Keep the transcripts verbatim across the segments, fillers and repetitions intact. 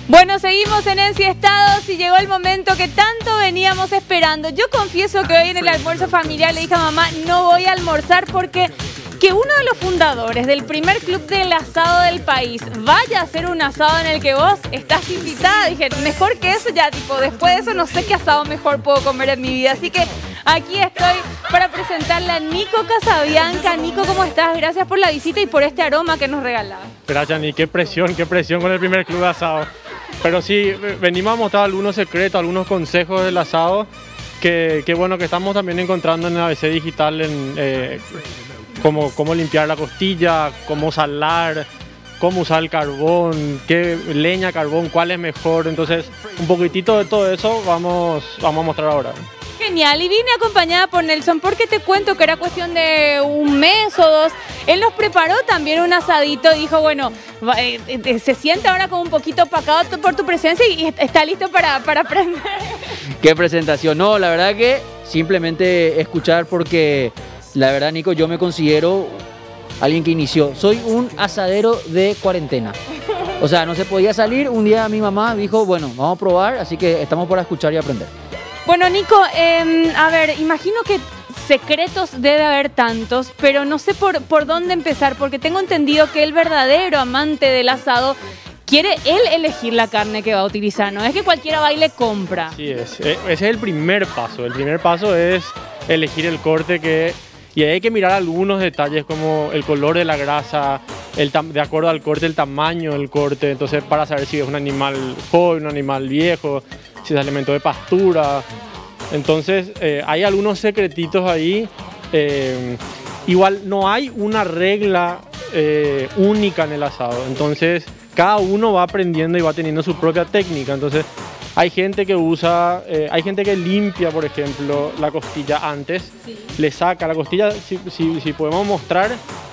Bueno, seguimos en Ensiestados y llegó el momento que tanto veníamos esperando. Yo confieso que hoy en el almuerzo familiar le dije a mamá, no voy a almorzar porque que uno de los fundadores del primer club del asado del país vaya a hacer un asado en el que vos estás invitada. Dije, mejor que eso ya, tipo, después de eso no sé qué asado mejor puedo comer en mi vida. Así que aquí estoy para presentarle a Nico Casabianca. Nico, ¿cómo estás? Gracias por la visita y por este aroma que nos regalás. Gracias, Ni. Qué presión, qué presión con el primer club de asado. Pero sí, venimos a mostrar algunos secretos, algunos consejos del asado que, que bueno, que estamos también encontrando en el A B C Digital, en eh, cómo, cómo limpiar la costilla, cómo salar, cómo usar el carbón, qué leña, carbón, cuál es mejor. Entonces, un poquitito de todo eso vamos, vamos a mostrar ahora. Genial, y vine acompañada por Nelson porque te cuento que era cuestión de un mes o dos. Él nos preparó también un asadito y dijo, bueno, eh, eh, se siente ahora como un poquito opacado por tu presencia y está listo para, para aprender. Qué presentación. No, la verdad que simplemente escuchar porque la verdad, Nico, yo me considero alguien que inició. Soy un asadero de cuarentena. O sea, no se podía salir. Un día mi mamá dijo, bueno, vamos a probar, así que estamos para escuchar y aprender. Bueno, Nico, eh, a ver, imagino que secretos debe haber tantos, pero no sé por, por dónde empezar, porque tengo entendido que el verdadero amante del asado quiere él elegir la carne que va a utilizar, no es que cualquiera va y le compra. Sí, es, ese es el primer paso. El primer paso es elegir el corte que... Y hay que mirar algunos detalles como el color de la grasa, el de acuerdo al corte, el tamaño del corte, entonces para saber si es un animal joven, un animal viejo, si es alimento de pastura. Entonces eh, hay algunos secretitos ahí. Eh, igual no hay una regla eh, única en el asado, entonces cada uno va aprendiendo y va teniendo su propia técnica. Entonces hay gente que usa, eh, hay gente que limpia, por ejemplo, la costilla antes, sí. Le saca la costilla, si, si, si podemos mostrar,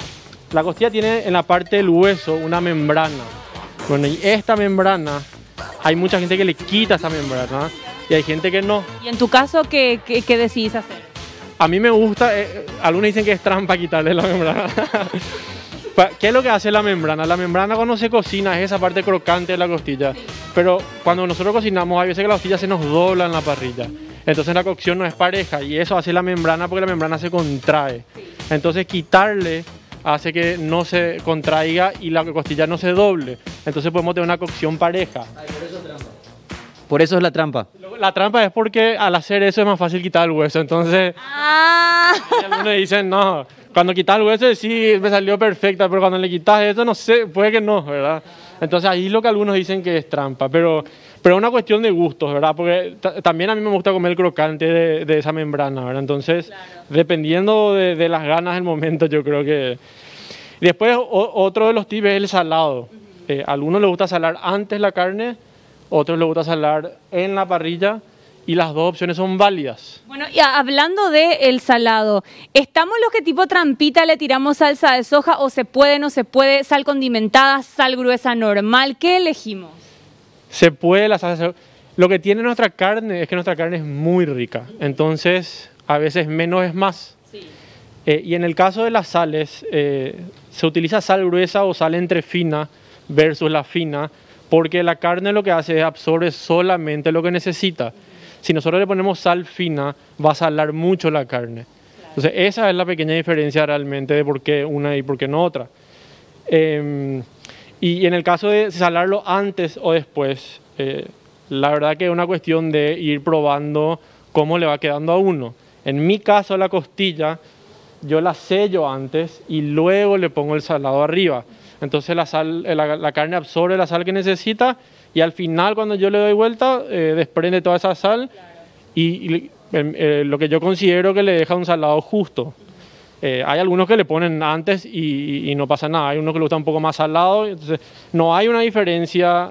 la costilla tiene en la parte del hueso una membrana. Bueno, y esta membrana, hay mucha gente que le quita esa membrana y hay gente que no. ¿Y en tu caso qué, qué, qué decidís hacer? A mí me gusta, eh, algunos dicen que es trampa quitarle la membrana. ¿Qué es lo que hace la membrana? La membrana cuando se cocina es esa parte crocante de la costilla, pero cuando nosotros cocinamos hay veces que la costilla se nos dobla en la parrilla, entonces la cocción no es pareja y eso hace la membrana porque la membrana se contrae. Entonces quitarle hace que no se contraiga y la costilla no se doble, entonces podemos tener una cocción pareja. Ay, por eso es trampa. Por eso es la trampa. La trampa es porque al hacer eso es más fácil quitar el hueso, entonces ah. algunos dicen no. Cuando quitas el hueso, sí, me salió perfecta, pero cuando le quitas eso, no sé, puede que no, ¿verdad? Entonces ahí lo que algunos dicen que es trampa, pero pero es una cuestión de gustos, ¿verdad? Porque también a mí me gusta comer el crocante de, de esa membrana, ¿verdad? Entonces, claro, dependiendo de, de las ganas del momento, yo creo que... Después, o, otro de los tips es el salado. Eh, a algunos les gusta salar antes la carne, otros les gusta salar en la parrilla, y las dos opciones son válidas. Bueno, y hablando del salado, ¿estamos los que tipo trampita le tiramos salsa de soja o se puede, no se puede, sal condimentada, sal gruesa normal? ¿Qué elegimos? Se puede la salsa de soja. Lo que tiene nuestra carne es que nuestra carne es muy rica, entonces a veces menos es más. Sí. Eh, y en el caso de las sales, eh, se utiliza sal gruesa o sal entre fina versus la fina, porque la carne lo que hace es absorbe solamente lo que necesita. Si nosotros le ponemos sal fina, va a salar mucho la carne. Entonces, esa es la pequeña diferencia realmente de por qué una y por qué no otra. Eh, y en el caso de salarlo antes o después, eh, la verdad que es una cuestión de ir probando cómo le va quedando a uno. En mi caso, la costilla, yo la sello antes y luego le pongo el salado arriba. Entonces, la, sal, la, la carne absorbe la sal que necesita. Y al final, cuando yo le doy vuelta, eh, desprende toda esa sal, claro, y, y eh, lo que yo considero que le deja un salado justo. Eh, hay algunos que le ponen antes y, y no pasa nada, hay unos que le gusta un poco más salado, entonces no hay una diferencia,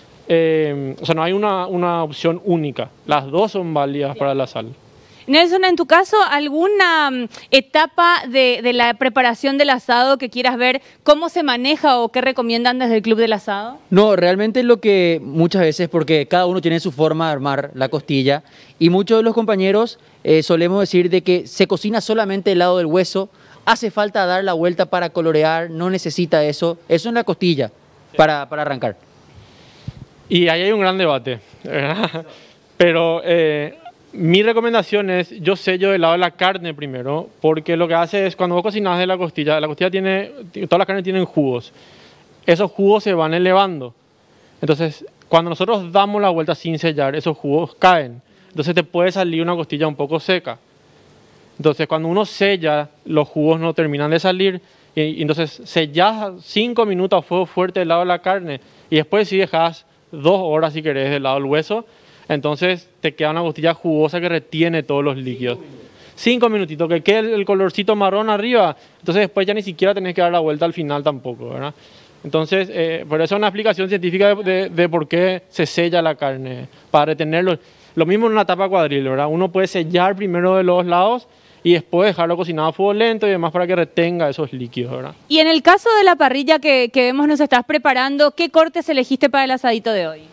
eh, o sea, no hay una, una opción única, las dos son válidas para la sal. Nelson, en tu caso, ¿alguna um, etapa de, de la preparación del asado que quieras ver cómo se maneja o qué recomiendan desde el Club del Asado? No, realmente lo que muchas veces, porque cada uno tiene su forma de armar la costilla y muchos de los compañeros eh, solemos decir de que se cocina solamente el lado del hueso, hace falta dar la vuelta para colorear, no necesita eso, eso en la costilla, sí, para, para arrancar. Y ahí hay un gran debate, ¿verdad? Pero eh, mi recomendación es, yo sello del lado de la carne primero, porque lo que hace es, cuando vos cocinás de la costilla, la costilla tiene, todas las carnes tienen jugos. Esos jugos se van elevando. Entonces, cuando nosotros damos la vuelta sin sellar, esos jugos caen. Entonces te puede salir una costilla un poco seca. Entonces, cuando uno sella, los jugos no terminan de salir. Y, y entonces sellas cinco minutos a fuego fuerte del lado de la carne. Y después si dejas dos horas, si querés, del lado del hueso, entonces te queda una costilla jugosa que retiene todos los líquidos. Cinco minutitos, que quede el colorcito marrón arriba. Entonces después ya ni siquiera tenés que dar la vuelta al final tampoco, ¿verdad? Entonces, eh, por eso es una explicación científica de, de, de por qué se sella la carne, para retenerlo. Lo mismo en una tapa cuadril, ¿verdad? Uno puede sellar primero de los lados y después dejarlo cocinado a fuego lento y demás para que retenga esos líquidos, ¿verdad? Y en el caso de la parrilla que, que vemos nos estás preparando, ¿qué cortes elegiste para el asadito de hoy?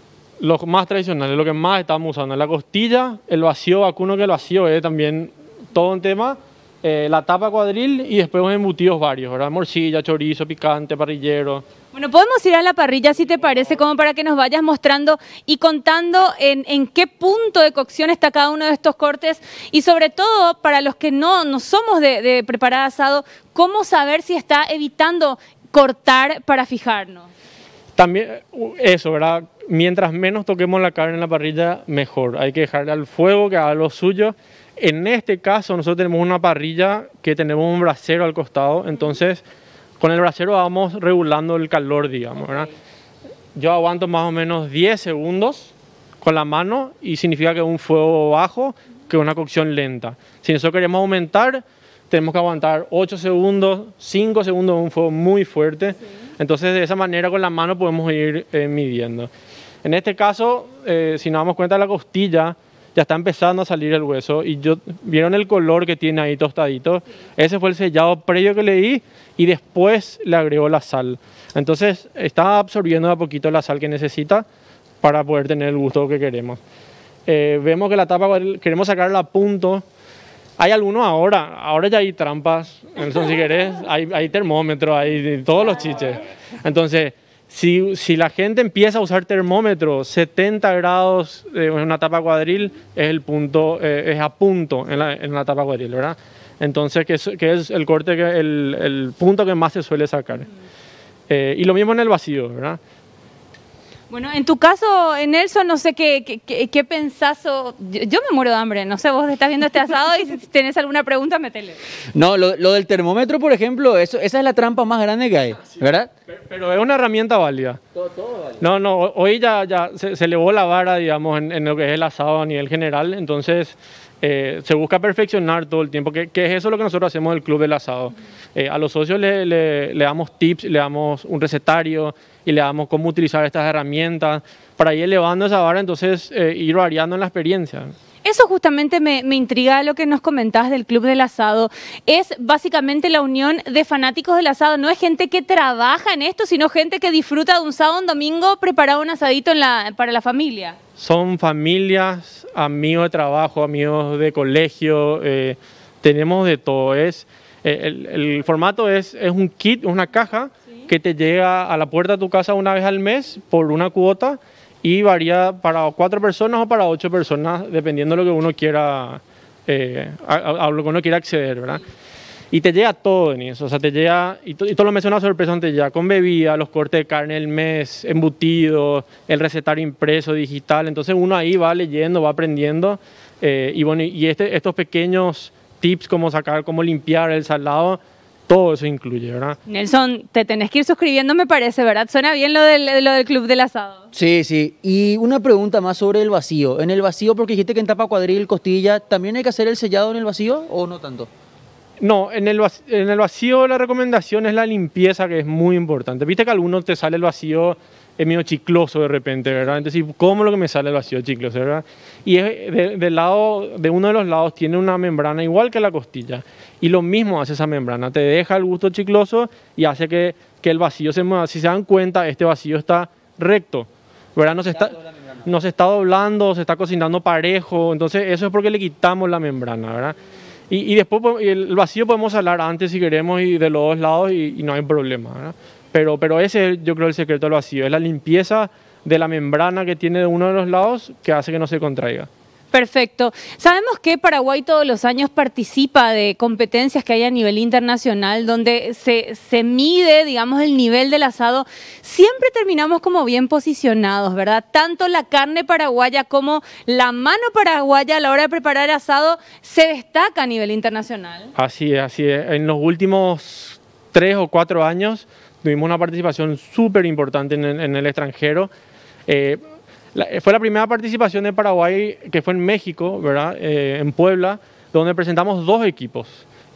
Los más tradicionales, lo que más estamos usando, la costilla, el vacío vacuno, que el vacío es también todo un tema, eh, la tapa cuadril y después unos embutidos varios, ¿verdad? Morcilla, chorizo, picante, parrillero. Bueno, podemos ir a la parrilla si te parece, como para que nos vayas mostrando y contando en, en qué punto de cocción está cada uno de estos cortes y sobre todo para los que no, no somos de, de preparar asado, cómo saber si está evitando cortar para fijarnos. También eso, ¿verdad? Mientras menos toquemos la carne en la parrilla, mejor. Hay que dejarle al fuego que haga lo suyo. En este caso, nosotros tenemos una parrilla que tenemos un brasero al costado, entonces con el brasero vamos regulando el calor, digamos, ¿verdad? Yo aguanto más o menos diez segundos con la mano y significa que es un fuego bajo, que es una cocción lenta. Si nosotros queremos aumentar, tenemos que aguantar ocho segundos, cinco segundos, un fuego muy fuerte. Sí. Entonces, de esa manera con la mano podemos ir eh, midiendo. En este caso, eh, si nos damos cuenta, la costilla ya está empezando a salir el hueso y yo, vieron el color que tiene ahí tostadito. Sí. Ese fue el sellado previo que le di y después le agregó la sal. Entonces, está absorbiendo de a poquito la sal que necesita para poder tener el gusto que queremos. Eh, vemos que la tapa, queremos sacarla a punto. Hay algunos ahora, ahora ya hay trampas, entonces si querés, hay, hay termómetros, hay todos los chiches. Entonces, si, si la gente empieza a usar termómetros, setenta grados en una tapa cuadril es el punto, eh, es a punto en la, en la tapa cuadril, ¿verdad? Entonces, que es, que es el corte, que, el, el punto que más se suele sacar. Eh, y lo mismo en el vacío, ¿verdad? Bueno, en tu caso, Nelson, no sé qué, qué, qué, qué pensás, o, yo, yo me muero de hambre, no sé, vos estás viendo este asado y si tenés alguna pregunta, metele. No, lo, lo del termómetro, por ejemplo, eso, esa es la trampa más grande que hay, ¿verdad? Pero, pero es una herramienta válida. Todo, todo válida. No, no, hoy ya, ya se, se elevó la vara, digamos, en, en lo que es el asado a nivel general, entonces eh, se busca perfeccionar todo el tiempo, que, que es eso lo que nosotros hacemos en el Club del Asado. Eh, a los socios le, le, le damos tips, le damos un recetario, y le damos cómo utilizar estas herramientas para ir elevando esa vara, entonces eh, ir variando en la experiencia. Eso justamente me, me intriga lo que nos comentás del Club del Asado. Es básicamente la unión de fanáticos del asado. No es gente que trabaja en esto, sino gente que disfruta de un sábado, un domingo, preparar un asadito en la, para la familia. Son familias, amigos de trabajo, amigos de colegio, eh, tenemos de todo. Es, eh, el, el formato es, es un kit, una caja, que te llega a la puerta de tu casa una vez al mes por una cuota y varía para cuatro personas o para ocho personas, dependiendo de lo que uno quiera, eh, a, a lo que uno quiera acceder, ¿verdad? Y te llega todo en eso, o sea, te llega, y, to, y todo lo mes es una sorpresa, te llega con bebida, los cortes de carne del mes, embutidos, el recetario impreso, digital, entonces uno ahí va leyendo, va aprendiendo, eh, y bueno, y este, estos pequeños tips como sacar, cómo limpiar el salado, todo eso incluye, ¿verdad? Nelson, te tenés que ir suscribiendo, me parece, ¿verdad? Suena bien lo del, lo del Club del Asado. Sí, sí. Y una pregunta más sobre el vacío. En el vacío, porque dijiste que en tapa cuadril, costilla, ¿también hay que hacer el sellado en el vacío o no tanto? No, en el, vacío, en el vacío la recomendación es la limpieza, que es muy importante. Viste que a algunos te sale el vacío es medio chicloso de repente, ¿verdad? Entonces, ¿cómo es lo que me sale el vacío chicloso, verdad? Y es de, de, lado, de uno de los lados tiene una membrana igual que la costilla. Y lo mismo hace esa membrana, te deja el gusto chicloso y hace que, que el vacío se mueva. Si se dan cuenta, este vacío está recto, ¿verdad? No se está, no se está doblando, se está cocinando parejo, entonces eso es porque le quitamos la membrana, ¿verdad? Y, y después el vacío podemos salar antes si queremos y de los dos lados y, y no hay problema, ¿verdad? Pero, pero ese yo creo el secreto del vacío, es la limpieza de la membrana que tiene de uno de los lados que hace que no se contraiga. Perfecto. Sabemos que Paraguay todos los años participa de competencias que hay a nivel internacional donde se, se mide, digamos, el nivel del asado. Siempre terminamos como bien posicionados, ¿verdad? Tanto la carne paraguaya como la mano paraguaya a la hora de preparar asado se destaca a nivel internacional. Así es, así es. En los últimos tres o cuatro años tuvimos una participación súper importante en, en el extranjero. Eh, La, fue la primera participación de Paraguay que fue en México, ¿verdad? Eh, en Puebla, donde presentamos dos equipos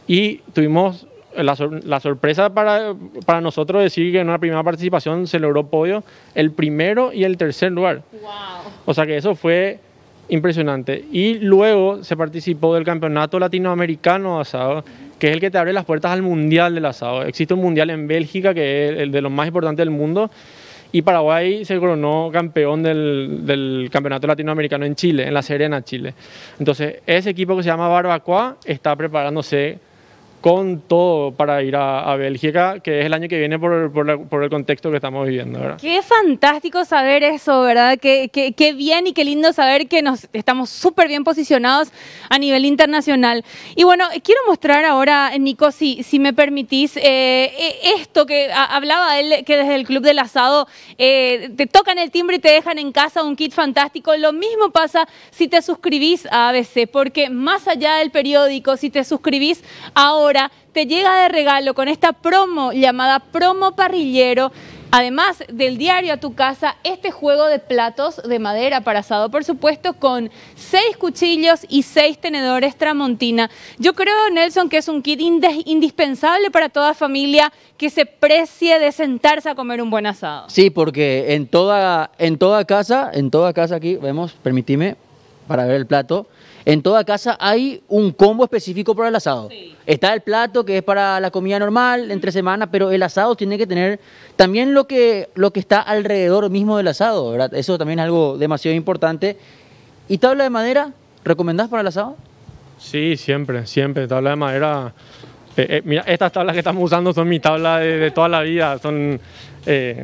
y tuvimos la, sor la sorpresa para, para nosotros decir que en una primera participación se logró podio el primero y el tercer lugar. Wow. O sea que eso fue impresionante. Y luego se participó del Campeonato Latinoamericano de Asado, que es el que te abre las puertas al Mundial del Asado. Existe un Mundial en Bélgica, que es el de los más importantes del mundo, y Paraguay se coronó campeón del, del Campeonato Latinoamericano en Chile, en La Serena, Chile. Entonces, ese equipo que se llama Barbacoa está preparándose con todo para ir a, a Bélgica, que es el año que viene por, por, la, por el contexto que estamos viviendo, ¿verdad? Qué fantástico saber eso, ¿verdad? Qué, qué, qué bien y qué lindo saber que nos estamos súper bien posicionados a nivel internacional. Y bueno, quiero mostrar ahora, Nico, si, si me permitís, eh, esto que a, hablaba él, que desde el Club del Asado eh, te tocan el timbre y te dejan en casa un kit fantástico. Lo mismo pasa si te suscribís a A B C, porque más allá del periódico, si te suscribís ahora, te llega de regalo con esta promo llamada Promo Parrillero, además del diario a tu casa, este juego de platos de madera para asado, por supuesto, con seis cuchillos y seis tenedores Tramontina. Yo creo, Nelson, que es un kit indispensable para toda familia que se precie de sentarse a comer un buen asado. Sí, porque en toda, en toda casa, en toda casa aquí, vemos, permitime, para ver el plato, en toda casa hay un combo específico para el asado. Sí. Está el plato que es para la comida normal, entre semana, pero el asado tiene que tener también lo que, lo que está alrededor mismo del asado, ¿verdad? Eso también es algo demasiado importante. ¿Y tabla de madera? ¿Recomendás para el asado? Sí, siempre, siempre. Tabla de madera. Eh, eh, mira, estas tablas que estamos usando son mi tabla de, de toda la vida. Son... Eh,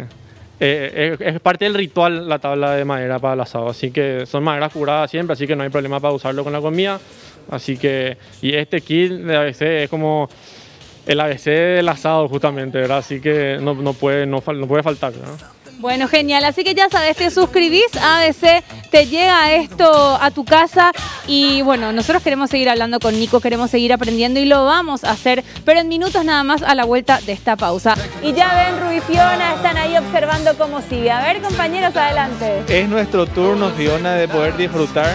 Eh, es, es parte del ritual la tabla de madera para el asado, así que son maderas curadas siempre, así que no hay problema para usarlo con la comida. Así que, y este kit de A B C es como el A B C del asado justamente, ¿verdad? Así que no, no, puede, no, no puede faltar, ¿no? Bueno, genial. Así que ya sabes, te suscribís a A B C, te llega esto a tu casa y bueno, nosotros queremos seguir hablando con Nico, queremos seguir aprendiendo y lo vamos a hacer, pero en minutos nada más a la vuelta de esta pausa. Y ya ven, Rubí y Fiona están ahí observando cómo sigue. A ver, compañeros, adelante. Es nuestro turno, Fiona, de poder disfrutar.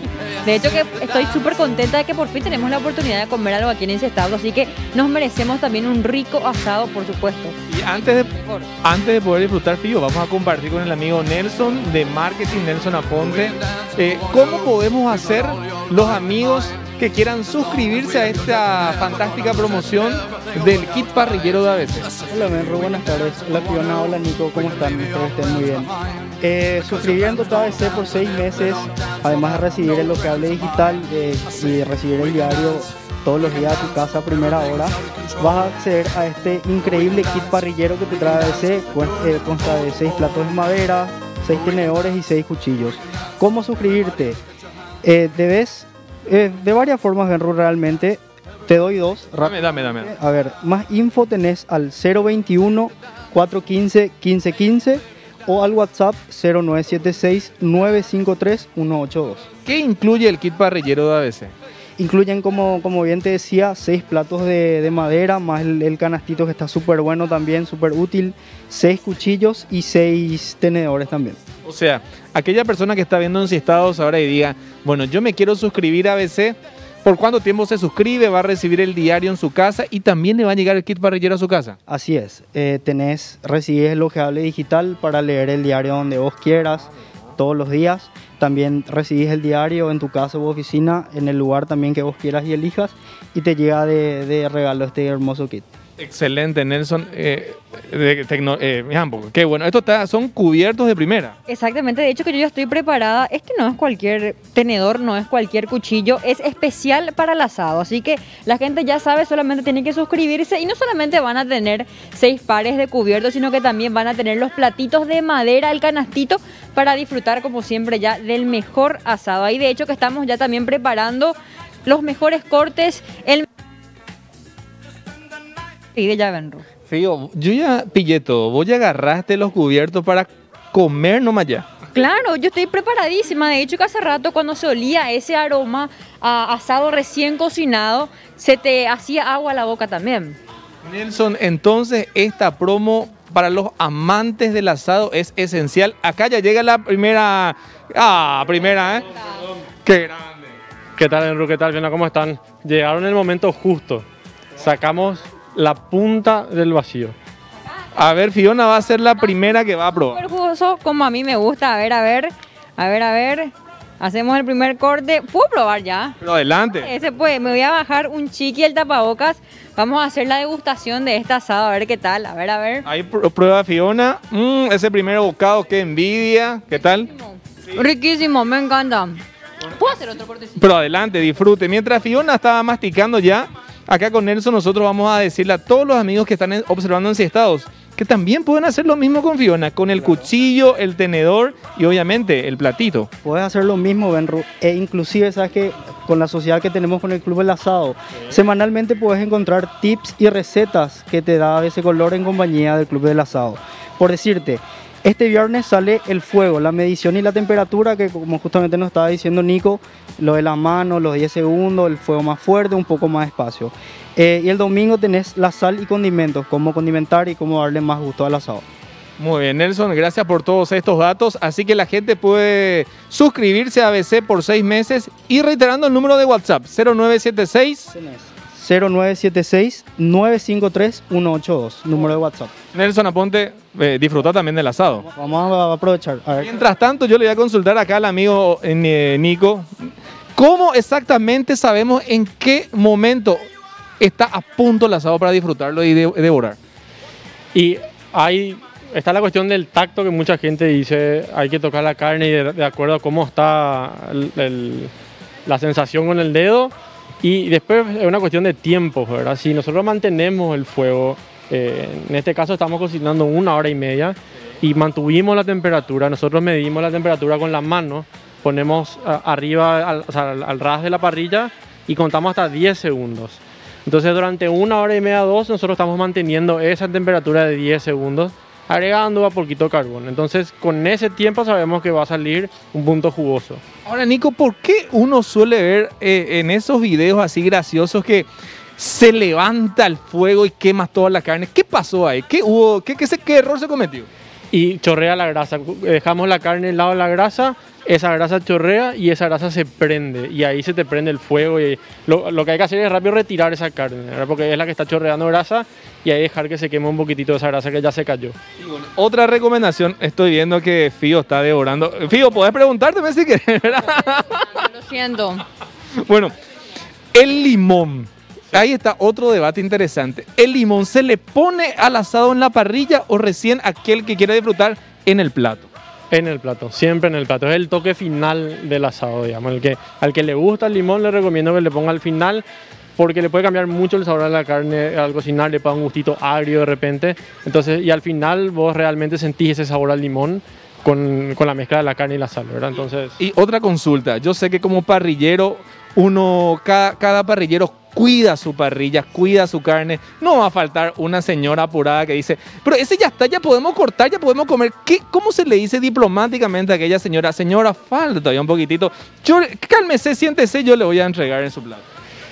De hecho que estoy súper contenta de que por fin tenemos la oportunidad de comer algo aquí en Encestado, así que nos merecemos también un rico asado, por supuesto. Y antes de, antes de poder disfrutar, Fío, vamos a compartir con el amigo Nelson de Marketing, Nelson Aponte, eh, cómo podemos hacer los amigos que quieran suscribirse a esta fantástica promoción del kit parrillero de A B C. Hola, Menro, buenas tardes. Hola, Fiona, hola, Nico, ¿cómo están? Espero que estén muy bien. Eh, suscribiéndote a A B C por seis meses, además de recibir el locable digital eh, y recibir el diario todos los días a tu casa a primera hora, vas a acceder a este increíble kit parrillero que te trae A B C. Pues, eh, consta de seis platos de madera, seis tenedores y seis cuchillos. ¿Cómo suscribirte? Eh, debes, eh, de varias formas, Benru, realmente. Te doy dos. Dame, dame, dame. A ver, más info tenés al cero veintiuno, cuatrocientos quince, quince quince o al WhatsApp cero nueve siete seis, nueve cinco tres, uno ocho dos. ¿Qué incluye el kit parrillero de A B C? Incluyen, como, como bien te decía, seis platos de, de madera, más el, el canastito que está súper bueno también, súper útil, seis cuchillos y seis tenedores también. O sea, aquella persona que está viendo Encestados ahora y diga, bueno, yo me quiero suscribir a A B C, ¿por cuánto tiempo se suscribe? Va a recibir el diario en su casa y también le va a llegar el kit parrillero a su casa. Así es, eh, tenés, recibís el hojeable digital para leer el diario donde vos quieras, todos los días. También recibís el diario en tu casa u oficina, en el lugar también que vos quieras y elijas, y te llega de, de regalo este hermoso kit. Excelente, Nelson. Eh, de tecno- eh, mira un poco, qué bueno. Estos está- son cubiertos de primera. Exactamente, de hecho que yo ya estoy preparada. Este no es cualquier tenedor, no es cualquier cuchillo, es especial para el asado. Así que la gente ya sabe, solamente tiene que suscribirse y no solamente van a tener seis pares de cubiertos, sino que también van a tener los platitos de madera, el canastito, para disfrutar como siempre ya del mejor asado. Ahí de hecho que estamos ya también preparando los mejores cortes, el pide ya Benro. Fío, yo ya pillé todo. Vos ya agarraste los cubiertos para comer nomás ya. Claro, yo estoy preparadísima. De hecho, que hace rato cuando se olía ese aroma a asado recién cocinado, se te hacía agua a la boca también. Nelson, entonces esta promo para los amantes del asado es esencial. Acá ya llega la primera... Ah, primera, ¿eh? Qué grande. ¿Qué tal, Enru? ¿Qué tal, Fiona? ¿Cómo están? Llegaron en el momento justo. Sacamos la punta del vacío. A ver, Fiona va a ser la primera que va a probar. Súper jugoso, como a mí me gusta. A ver, a ver, a ver, a ver. Hacemos el primer corte. ¿Puedo probar ya? Pero adelante. Ese pues, me voy a bajar un chiqui el tapabocas. Vamos a hacer la degustación de este asado, a ver qué tal. A ver, a ver. Ahí pr- prueba Fiona. Mm, ese primer bocado, qué envidia. ¿Qué tal? Riquísimo, me encanta. ¿Puedo hacer otro cortecito? Pero adelante, disfrute. Mientras Fiona estaba masticando ya, acá con Nelson nosotros vamos a decirle a todos los amigos que están en- observando Enciestados que también pueden hacer lo mismo con Fiona, con el cuchillo, el tenedor y obviamente el platito. Puedes hacer lo mismo, Benru, e inclusive sabes que con la sociedad que tenemos con el Club del Asado, semanalmente puedes encontrar tips y recetas que te da ese color en compañía del Club del Asado. Por decirte, este viernes sale el fuego, la medición y la temperatura, que como justamente nos estaba diciendo Nico, lo de la mano, los diez segundos, el fuego más fuerte, un poco más despacio. Eh, y el domingo tenés la sal y condimentos, cómo condimentar y cómo darle más gusto al asado. Muy bien, Nelson, gracias por todos estos datos. Así que la gente puede suscribirse a A B C por seis meses y reiterando el número de WhatsApp, cero nueve siete seis. cero nueve siete seis, nueve cinco tres, uno ocho dos, número de WhatsApp. Nelson Aponte, eh, disfruta también del asado. Vamos a aprovechar. A ver. Mientras tanto, yo le voy a consultar acá al amigo eh, Nico, ¿cómo exactamente sabemos en qué momento está a punto el asado para disfrutarlo y de- devorar? Y hay, está la cuestión del tacto que mucha gente dice, hay que tocar la carne y de, de acuerdo a cómo está el- el- la sensación con el dedo. Y después es una cuestión de tiempo, ¿verdad? Si nosotros mantenemos el fuego, eh, en este caso estamos cocinando una hora y media y mantuvimos la temperatura, nosotros medimos la temperatura con las manos, ponemos a- arriba, al, o sea, al, al ras de la parrilla y contamos hasta diez segundos. Entonces durante una hora y media, dos, nosotros estamos manteniendo esa temperatura de diez segundos, agregando a poquito carbón. Entonces con ese tiempo sabemos que va a salir un punto jugoso. Ahora, Nico, ¿por qué uno suele ver eh, en esos videos así graciosos que se levanta el fuego y quemas toda la carne? ¿Qué pasó ahí? ¿Qué hubo? ¿Qué, qué, se- qué error se cometió? Y chorrea la grasa. Dejamos la carne al lado de la grasa, esa grasa chorrea y esa grasa se prende. Y ahí se te prende el fuego. Y lo, lo que hay que hacer es rápido retirar esa carne, ¿verdad? Porque es la que está chorreando grasa y ahí dejar que se queme un poquitito de esa grasa que ya se cayó. Otra recomendación, estoy viendo que Fío está devorando. Fío, podés preguntarte si querés, ¿verdad? Lo siento. Bueno, el limón. Ahí está otro debate interesante. ¿El limón se le pone al asado en la parrilla o recién aquel que quiere disfrutar en el plato? En el plato, siempre en el plato. Es el toque final del asado, digamos. El que, al que le gusta el limón le recomiendo que le ponga al final porque le puede cambiar mucho el sabor a la carne al cocinar, le pone un gustito agrio de repente. Entonces, y al final vos realmente sentís ese sabor al limón con, con la mezcla de la carne y la sal, ¿verdad? Entonces, Y otra consulta, yo sé que como parrillero, uno, cada, cada parrillero cuida su parrilla, cuida su carne. No va a faltar una señora apurada que dice, pero ese ya está, ya podemos cortar, ya podemos comer. ¿Qué, ¿Cómo se le dice diplomáticamente a aquella señora? Señora, falta todavía un poquitito. Yo, cálmese, siéntese, yo le voy a entregar en su plato.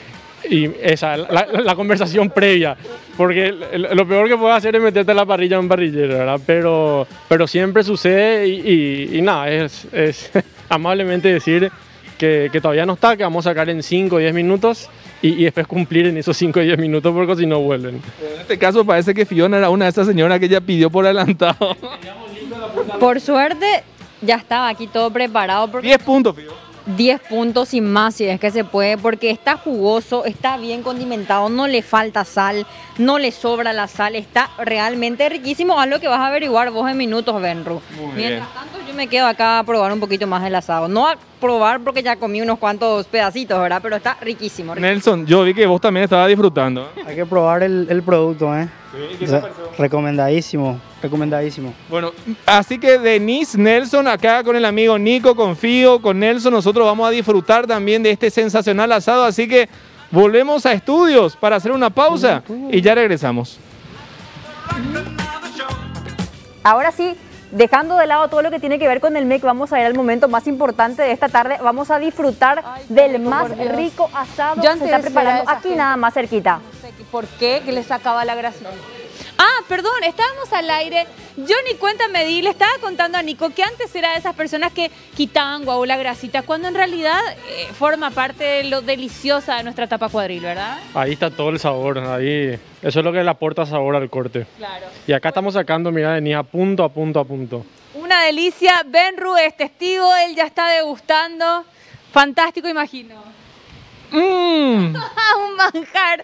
y esa, la, la- la conversación previa, porque l- lo peor que puedes hacer es meterte a la parrilla a un parrillero, ¿verdad? Pero, pero siempre sucede y, y- y nada, es, es amablemente decir que, que todavía no está, que vamos a sacar en cinco o diez minutos y, y después cumplir en esos cinco o diez minutos porque si no vuelven. En este caso parece que Fiona era una de esas señoras que ella pidió por adelantado. Por suerte, ya estaba aquí todo preparado porque diez puntos, Fiona. diez puntos y más si es que se puede, porque está jugoso, está bien condimentado, no le falta sal, no le sobra la sal, está realmente riquísimo. Haz lo que vas a averiguar vos en minutos, Benru. Mientras tanto, yo me quedo acá a probar un poquito más el asado. No a probar porque ya comí unos cuantos pedacitos, ¿verdad? Pero está riquísimo. riquísimo. Nelson, yo vi que vos también estabas disfrutando. Hay que probar el, el producto, ¿eh? Sí, ¿qué te Re- pareció? recomendadísimo, recomendadísimo. Bueno, así que Denise, Nelson, acá con el amigo Nico, confío, con Nelson, nosotros vamos a disfrutar también de este sensacional asado, así que volvemos a estudios para hacer una pausa y ya regresamos. Ahora sí, dejando de lado todo lo que tiene que ver con el M E C, vamos a ir al momento más importante de esta tarde. Vamos a disfrutar Ay, del por más Dios. rico asado Yo que se antes está era preparando esa aquí gente. nada más cerquita. No sé por qué, que le sacaba la gracia. Ah, perdón, estábamos al aire. Yo ni cuenta me di, le estaba contando a Nico que antes era de esas personas que quitaban guau la grasita, cuando en realidad eh, forma parte de lo deliciosa de nuestra tapa cuadril, ¿verdad? Ahí está todo el sabor, ahí, eso es lo que le aporta sabor al corte. Claro. Y acá estamos sacando, mira, venía a punto, a punto, a punto. Una delicia. Benru es testigo, él ya está degustando. Fantástico, imagino. Mm. Un manjar.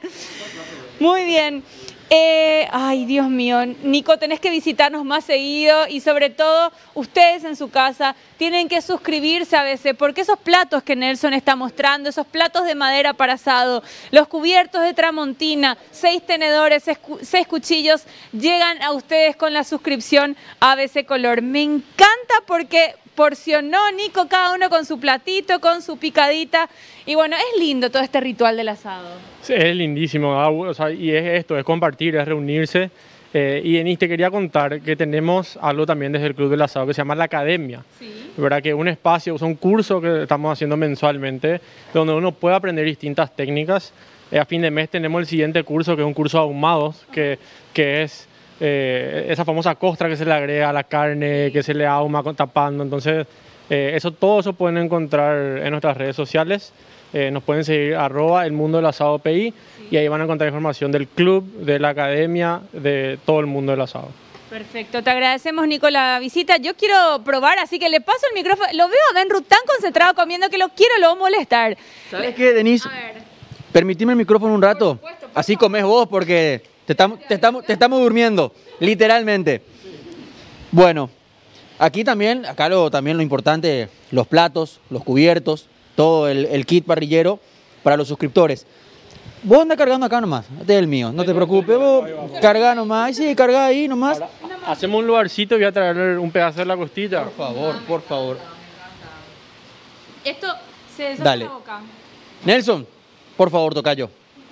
Muy bien. Eh, ay, Dios mío, Nico, tenés que visitarnos más seguido y sobre todo ustedes en su casa tienen que suscribirse a veces porque esos platos que Nelson está mostrando, esos platos de madera para asado, los cubiertos de tramontina, seis tenedores, seis, cu- seis cuchillos, llegan a ustedes con la suscripción A B C Color. Me encanta porque porcionó Nico cada uno con su platito, con su picadita y bueno, es lindo todo este ritual del asado. Sí, es lindísimo, ah, o sea, y es esto, es compartir, es reunirse. Eh, y Denis, te quería contar que tenemos algo también desde el Club del Asado que se llama La Academia. Sí. ¿Verdad? Que es un espacio, es un curso que estamos haciendo mensualmente, donde uno puede aprender distintas técnicas. Eh, a fin de mes tenemos el siguiente curso, que es un curso de ahumados, que, que es eh, esa famosa costra que se le agrega a la carne, que se le ahuma con- tapando. Entonces, eh, eso, todo eso pueden encontrar en nuestras redes sociales. Eh, nos pueden seguir arroba el mundo del asado P I y ahí van a encontrar información del club, de la academia, de todo el mundo del asado. Perfecto, te agradecemos Nico la visita. Yo quiero probar, así que le paso el micrófono. Lo veo a Benru tan concentrado comiendo que lo quiero, lo voy a molestar. ¿Sabes qué, Denise? A ver. Permitime el micrófono un rato. supuesto, por Así favor. comes vos porque te estamos, te estamos, te estamos durmiendo, literalmente. Bueno, aquí también, acá lo, también lo importante, los platos, los cubiertos, todo el, el kit parrillero para los suscriptores. Vos andás cargando acá nomás, este es el mío, no te preocupes, vos cargá nomás, sí, cargá ahí nomás. Hacemos un lugarcito y voy a traer un pedazo de la costilla. Por favor, por favor. Esto se deshace Dale. la boca. Nelson, por favor, tocayo.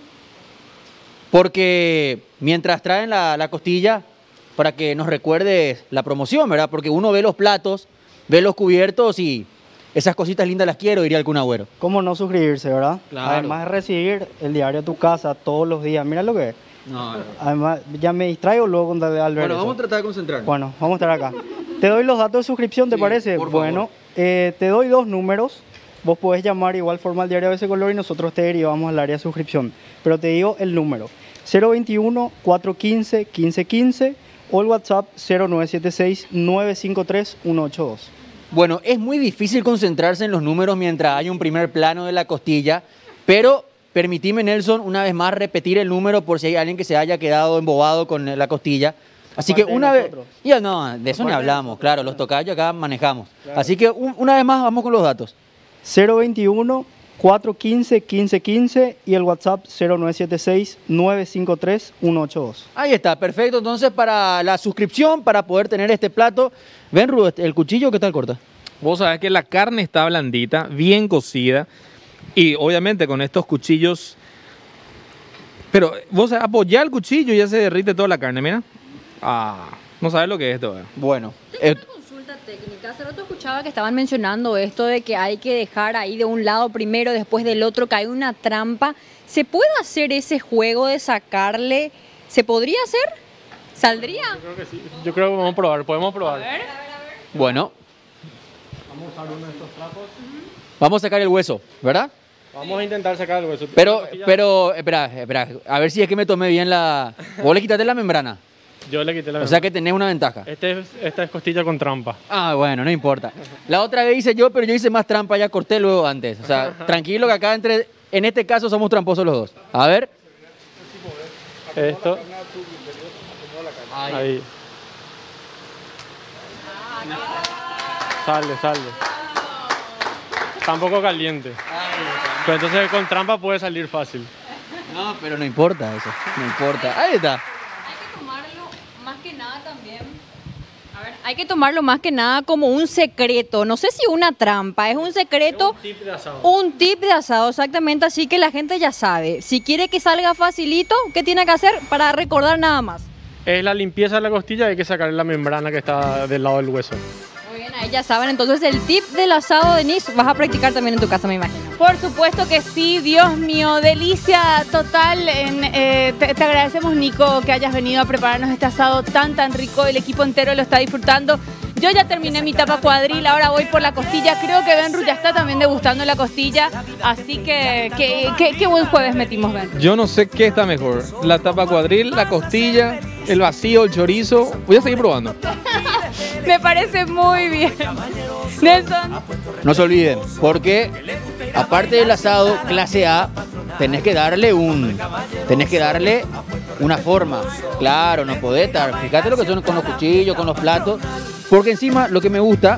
Porque mientras traen la, la costilla, para que nos recuerdes la promoción, ¿verdad? Porque uno ve los platos, ve los cubiertos y esas cositas lindas las quiero, diría el Kun Agüero. ¿Cómo no suscribirse, verdad? Claro. Además de recibir el diario a tu casa todos los días. Mira lo que es. No, no. Además, ya me distraigo luego con al ver Bueno, eso. vamos a tratar de concentrarnos. Bueno, vamos a estar acá. Te doy los datos de suscripción, ¿te Sí, parece? por favor. Bueno, eh, te doy dos números. Vos podés llamar igual forma al diario A B C Color y nosotros te derivamos al área de suscripción. Pero te digo el número. cero veintiuno, cuatrocientos quince, quince quince o el WhatsApp cero nueve siete seis, nueve cinco tres, uno ocho dos. Bueno, es muy difícil concentrarse en los números mientras hay un primer plano de la costilla, pero permitime, Nelson, una vez más repetir el número por si hay alguien que se haya quedado embobado con la costilla. Así que Aparte de una vez... nosotros. Ya no, de eso ni Aparte de hablamos, nosotros, claro, los tocayos acá manejamos. Así que un- una vez más vamos con los datos. cero veintiuno, cuatrocientos quince, quince quince y el WhatsApp cero nueve siete seis, nueve cinco tres, uno ocho dos. Ahí está, perfecto. Entonces, para la suscripción, para poder tener este plato, ven, Ru, este- el cuchillo, ¿qué tal corta? Vos sabés que la carne está blandita, bien cocida y obviamente con estos cuchillos... Pero vos apoyás el cuchillo y ya se derrite toda la carne, mira. Ah, no sabes lo que es esto. eh. Bueno, eh, Una consulta técnica. Hace rato escuchaba que estaban mencionando esto de que hay que dejar ahí de un lado primero, después del otro, que hay una trampa. ¿Se puede hacer ese juego de sacarle? ¿Se podría hacer? ¿Saldría? Yo creo que sí. Yo creo que vamos a probar, podemos probar. bueno. Vamos a sacar el hueso, ¿verdad? Vamos a intentar sacar el hueso. Pero, pero, espera, espera, a ver si es que me tomé bien la... Vos le quitaste la membrana. Yo le quité la O sea que tenés una ventaja. Este es, esta es costilla con trampa. Ah, bueno, no importa. La otra vez hice yo, pero yo hice más trampa, ya corté luego antes. O sea, tranquilo que acá entre, en este caso somos tramposos los dos. A ver. Esto. Ahí. Sale, sale. Está un poco caliente. Pero entonces con trampa puede salir fácil. No, pero no importa eso. No importa. Ahí está. Hay que tomarlo más que nada también. A ver, hay que tomarlo más que nada como un secreto. No sé si una trampa, es un secreto. Un tip de asado. Un tip de asado, exactamente. Así que la gente ya sabe. Si quiere que salga facilito, ¿qué tiene que hacer para recordar nada más? Es la limpieza de la costilla, hay que sacar la membrana que está del lado del hueso. Muy bien, ahí ya saben. Entonces el tip del asado, Denise, vas a practicar también en tu casa, me imagino. Por supuesto que sí, Dios mío, delicia total. En, eh, te, te agradecemos, Nico, que hayas venido a prepararnos este asado tan, tan rico. El equipo entero lo está disfrutando. Yo ya terminé mi tapa cuadril, ahora voy por la costilla. Creo que Benru ya está también degustando la costilla. Así que, que, que- qué buen jueves metimos, Benru. Yo no sé qué está mejor, la tapa cuadril, la costilla, el vacío, el chorizo. Voy a seguir probando. Me parece muy bien. Nelson. No se olviden, porque aparte del asado clase A, tenés que darle un, tenés que darle una forma. Claro, no podés estar. Fíjate lo que son con los cuchillos, con los platos, porque encima lo que me gusta,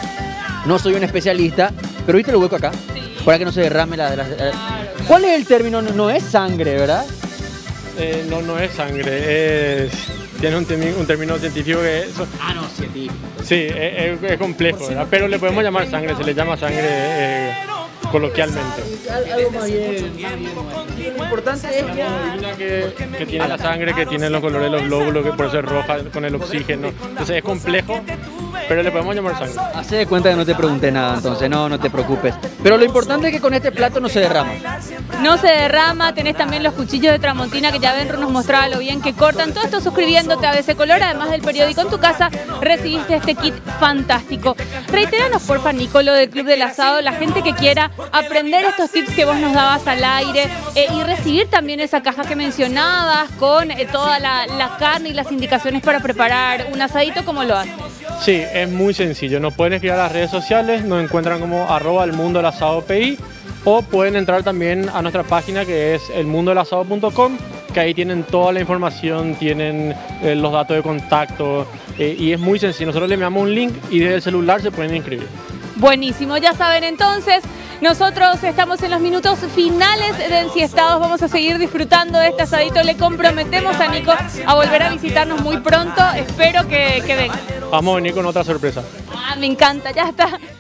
no soy un especialista, pero viste el hueco acá, para que no se derrame la. la- la- ¿Cuál es el término? No, no es sangre, ¿verdad? Eh, no, no es sangre, es... Tiene un, término- un término científico que es... Ah, no, científico. Sí, es, es- es complejo, ¿verdad? Pero le podemos llamar sangre, se le llama sangre eh, coloquialmente. Algo más bien, más bien. Lo importante es que Una que, que tiene la sangre, que tiene los colores de los glóbulos, que por eso es roja con el oxígeno. Entonces es complejo, pero le podemos llamar sangre. hace de cuenta que no te pregunté nada, entonces no, no te preocupes. Pero lo importante es que con este plato no se derrama. No se derrama, tenés también los cuchillos de Tramontina que ya Benru nos mostraba lo bien que cortan. Todo esto suscribiéndote a A B C Color, además del periódico en tu casa, recibiste este kit fantástico. Reitéranos, porfa, Nico, lo del Club del Asado, la gente que quiera aprender estos tips que vos nos dabas al aire eh, y recibir también esa caja que mencionabas con eh, toda la, la carne y las indicaciones para preparar un asadito, ¿cómo lo haces? Sí, es muy sencillo. Nos pueden escribir a las redes sociales, nos encuentran como arroba el mundo del asado P I, o pueden entrar también a nuestra página que es el mundo del asado punto com, que ahí tienen toda la información, tienen eh, los datos de contacto eh, y es muy sencillo. Nosotros le enviamos un link y desde el celular se pueden inscribir. Buenísimo, ya saben entonces, nosotros estamos en los minutos finales de Ensiestados, vamos a seguir disfrutando de este asadito, le comprometemos a Nico a volver a visitarnos muy pronto, espero que, que venga. Vamos a venir con otra sorpresa. Ah, me encanta, ya está.